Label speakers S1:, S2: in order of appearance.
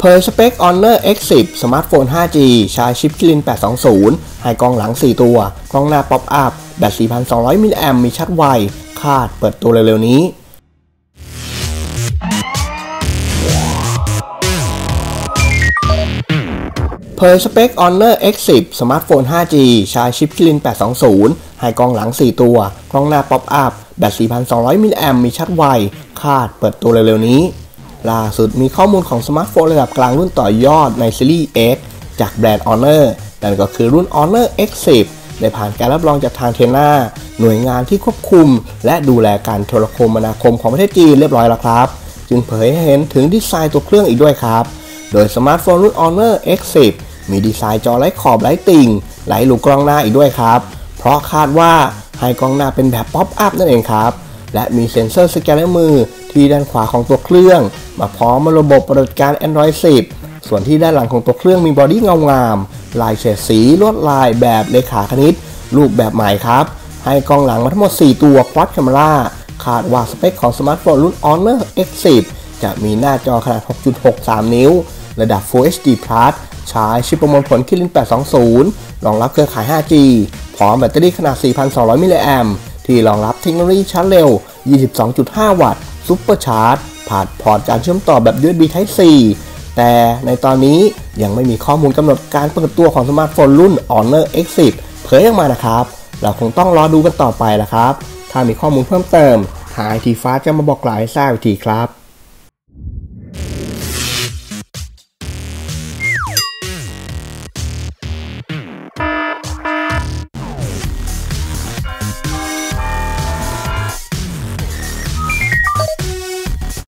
S1: ผยสเปค Honor X10 สมาร์ทโฟน 5G ใช้ชิป Kirin 820ให้กล้องหลัง 4 ตัวกล้องหน้าป๊อปอัพแบต 4,200 มิลลิแอมป์มีชาร์จไวคาดเปิดตัวเร็วๆนี้เผยสเปค Honor X10 สมาร์ทโฟน 5G ใช้ชิป Kirin 820ให้กล้องหลัง 4 ตัวกล้องหน้าป๊อปอัพแบต 4,200 มิลลิแอมป์มีชาร์จไวคาดเปิดตัวเร็วๆนี้ล่าสุดมีข้อมูลของสมาร์ทโฟนระดับกลางรุ่นต่อยอดในซีรีส์ X จากแบรนด์ Honor นั่นก็คือรุ่น Honor X10 ได้ผ่านการรับรองจากทางเทน่าหน่วยงานที่ควบคุมและดูแลการโทรคมนาคมของประเทศจีนเรียบร้อยแล้วครับจึงเผยให้เห็นถึงดีไซน์ตัวเครื่องอีกด้วยครับโดยสมาร์ทโฟนรุ่น Honor X10 มีดีไซน์จอไร้ขอบไร้ติ่งไร้ลูกกล้องหน้าอีกด้วยครับเพราะคาดว่าให้กล้องหน้าเป็นแบบป๊อปอัพนั่นเองครับและมีเซ็นเซอร์สแกนนิ้วมือที่ด้านขวาของตัวเครื่องมาพร้อมระบบปฏิบัติการ Android 10 ส่วนที่ด้านหลังของตัวเครื่องมีบอดี้เงางามลายเฉดสีลวดลายแบบเลขาคณิตรูปแบบใหม่ครับให้กล้องหลังมาทั้งหมด 4 ตัว Quad Camera คาดว่าสเปคของสมาร์ทโฟนรุ่น Honor X10 จะมีหน้าจอขนาด 6.63 นิ้วระดับ Full HD Plus ใช้ชิปประมวลผล Kirin 820รองรับเครือข่าย 5G พร้อมแบตเตอรี่ขนาด 4,200 มิลลิแอมป์ที่รองรับเทคโนโลยีชาร์จเร็ว 22.5 วัตต์ซุปเปอร์ชาร์จผ่านพอร์ตการเชื่อมต่อแบบ USB Type C แต่ในตอนนี้ยังไม่มีข้อมูลกำหนดการเปิดตัวของสมาร์ทโฟนรุ่น Honor X10 เผยออกมานะครับเราคงต้องรอดูกันต่อไปนะครับถ้ามีข้อมูลเพิ่มเติมทาง IT Fast จะมาบอกกล่าวให้ทราบอีกทีครับ